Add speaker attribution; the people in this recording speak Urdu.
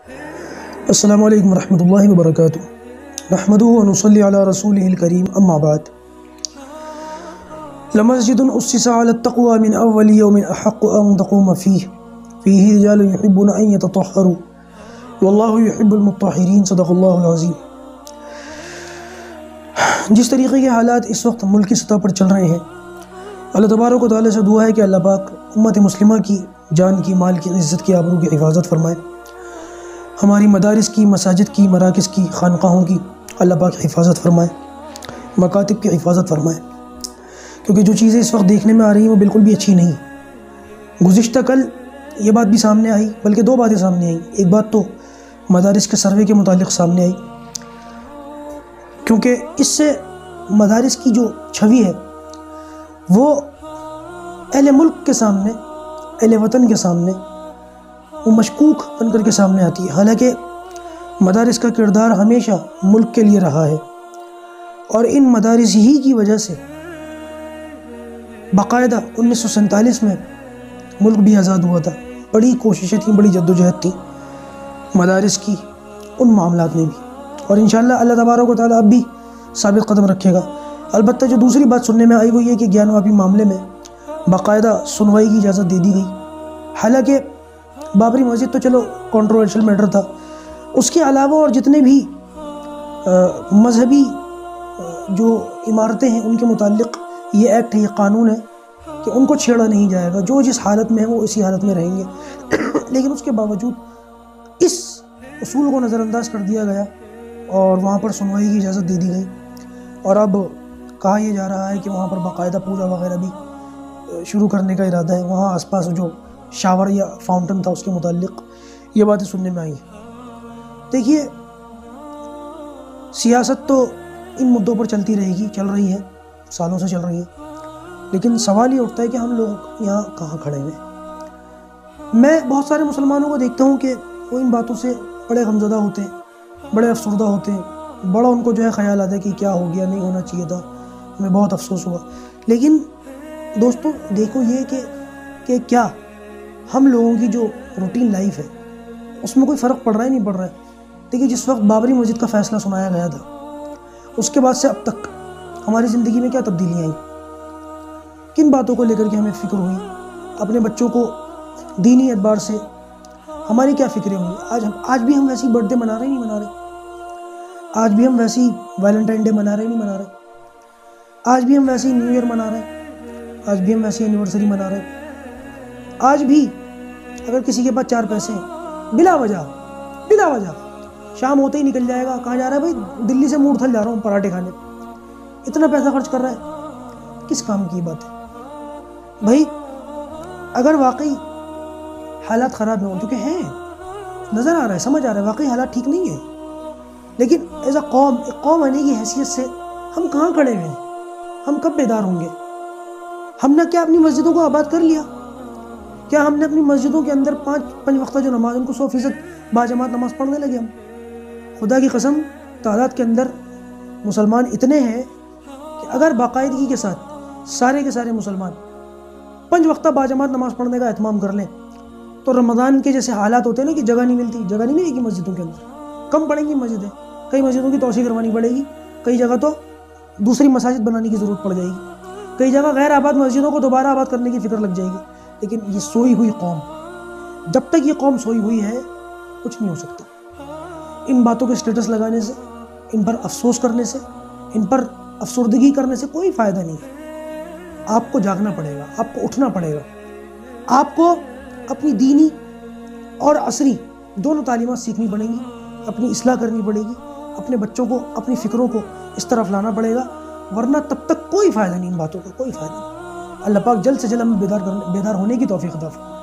Speaker 1: السلام علیکم ورحمۃ اللہ وبرکاتہ۔ نحمدہ ونصلی علی رسولہ الکریم، اما بعد۔ لمسجد اسس علی التقوى من اول یوم احق ان تقوم فیہ رجال یحبون ان یتطہروا واللہ یحب المطہرین، صدق اللہ العظیم۔ جس طریقے کے حالات اس وقت ملکی سطح پر چل رہے ہیں، اللہ تبارک و تعالیٰ سے دعا ہے کہ اللہ پاک امت مسلمہ کی جان کی، مال کی، عزت کی، آبرو کی حفاظت فرمائے۔ ہماری مدارس کی، مساجد کی، مراکز کی، خانقاہوں کی اللہ پاک حفاظت فرمائے، مکاتب کی حفاظت فرمائے، کیونکہ جو چیزیں اس وقت دیکھنے میں آ رہی ہیں وہ بالکل بھی اچھی نہیں۔ گزشتہ کل یہ بات بھی سامنے آئی، بلکہ دو باتیں سامنے آئیں۔ ایک بات تو مدارس کے سروے کے متعلق سامنے آئی، کیونکہ اس سے مدارس کی جو چھوی ہے وہ اہل ملک کے سامنے، اہل وطن کے سامنے وہ مشکوک بن کر کے سامنے آتی ہے، حالانکہ مدارس کا کردار ہمیشہ ملک کے لیے رہا ہے، اور ان مدارس ہی کی وجہ سے باقاعدہ 1947 میں ملک بھی آزاد ہوا تھا۔ بڑی کوششیں تھیں، بڑی جدوجہد تھی مدارس کی ان معاملات میں بھی، اور انشاءاللہ اللہ تبارک و تعالیٰ اب بھی ثابت قدم رکھے گا۔ البتہ جو دوسری بات سننے میں آئی وہ یہ کہ گیان واپی معاملے میں باقاعدہ سنوائی کی اجازت دے دی گئی، حالانکہ بابری مسجد تو چلو کنٹروورشل میٹر تھا، اس کے علاوہ اور جتنے بھی مذہبی جو عمارتیں ہیں ان کے متعلق یہ ایکٹ ہے، یہ قانون ہے کہ ان کو چھیڑا نہیں جائے گا، جو جس حالت میں ہیں وہ اسی حالت میں رہیں گے۔ لیکن اس کے باوجود اس اصول کو نظر انداز کر دیا گیا اور وہاں پر سنوائی کی اجازت دے دی گئی، اور اب کہا یہ جا رہا ہے کہ وہاں پر باقاعدہ پوجا وغیرہ بھی شروع کرنے کا ارادہ ہے۔ وہاں آس پاس جو شاور یا فاؤنٹن تھا اس کے متعلق یہ باتیں سننے میں آئی ہیں۔ دیکھیے، سیاست تو ان مدعوں پر چلتی رہے گی، چل رہی ہے، سالوں سے چل رہی ہے، لیکن سوال یہ اٹھتا ہے کہ ہم لوگ یہاں کہاں کھڑے ہوئے۔ میں بہت سارے مسلمانوں کو دیکھتا ہوں کہ وہ ان باتوں سے بڑے غمزدہ ہوتے ہیں، بڑے افسردہ ہوتے ہیں، بڑا ان کو جو ہے خیال آتا ہے کہ کیا ہو گیا، نہیں ہونا چاہیے تھا، ہمیں بہت افسوس ہوا۔ لیکن دوستو دیکھو یہ کہ کیا ہم لوگوں کی جو روٹین لائف ہے اس میں کوئی فرق پڑ رہا ہے، نہیں پڑ رہا ہے؟ دیکھیے، جس وقت بابری مسجد کا فیصلہ سنایا گیا تھا اس کے بعد سے اب تک ہماری زندگی میں کیا تبدیلیاں آئیں، کن باتوں کو لے کر کے ہمیں فکر ہوئی، اپنے بچوں کو دینی اعتبار سے ہماری کیا فکریں ہوئی۔ آج بھی ہم ویسی برتھ ڈے منا رہے نہیں منا رہے، آج بھی ہم ویسی ویلنٹائن ڈے منا رہے نہیں منا رہے، آج بھی ہم ویسی نیو ایئر منا رہے ہیں، آج بھی ہم ویسی اینیورسری منا رہے ہیں۔ آج بھی اگر کسی کے پاس 4 پیسے ہیں، بلا وجہ شام ہوتے ہی نکل جائے گا، کہاں جا رہا ہے بھائی؟ دلی سے مورتھل جا رہا ہوں پراٹھے کھانے، اتنا پیسہ خرچ کر رہا ہے، کس کام کی بات ہے بھائی؟ اگر واقعی حالات خراب ہیں، چونکہ ہیں، نظر آ رہا ہے، سمجھ آ رہا ہے واقعی حالات ٹھیک نہیں ہیں، لیکن ایز اے قوم، ایک قوم آنے کی حیثیت سے ہم کہاں کھڑے ہوئے ہیں؟ ہم کب بیدار ہوں گے؟ ہم نے کیا اپنی مسجدوں کو آباد کر لیا؟ کیا ہم نے اپنی مسجدوں کے اندر 5 وقتہ جو نماز ان کو 100% باجماعت نماز پڑھنے لگے؟ ہم خدا کی قسم تعداد کے اندر مسلمان اتنے ہیں کہ اگر باقاعدگی کے ساتھ سارے کے سارے مسلمان 5 وقتہ باجماعت نماز پڑھنے کا اہتمام کر لیں تو رمضان کے جیسے حالات ہوتے ہیں نا کہ جگہ نہیں ملے گی مسجدوں کے اندر، کم پڑیں گی مسجدیں، کئی مسجدوں کی توسیع کروانی پڑے گی، کئی جگہ تو دوسری مساجد بنانے کی ضرورت پڑ جائے گی، کئی جگہ غیر آباد مسجدوں کو دوبارہ آباد کرنے کی فکر لگ جائے گی۔ لیکن یہ سوئی ہوئی قوم، جب تک یہ قوم سوئی ہوئی ہے کچھ نہیں ہو سکتا۔ ان باتوں کے سٹیٹس لگانے سے، ان پر افسوس کرنے سے، ان پر افسردگی کرنے سے کوئی فائدہ نہیں ہے۔ آپ کو جاگنا پڑے گا، آپ کو اٹھنا پڑے گا، آپ کو اپنی دینی اور عصری دونوں تعلیمات سیکھنی پڑیں گی، اپنی اصلاح کرنی پڑے گی، اپنے بچوں کو، اپنی فکروں کو اس طرف لانا پڑے گا، ورنہ تب تک کوئی فائدہ نہیں، ان باتوں کا کوئی فائدہ نہیں۔ اللہ پاک جلد سے جلد ہمیں بیدار ہونے کی توفیق عطا فرمائے۔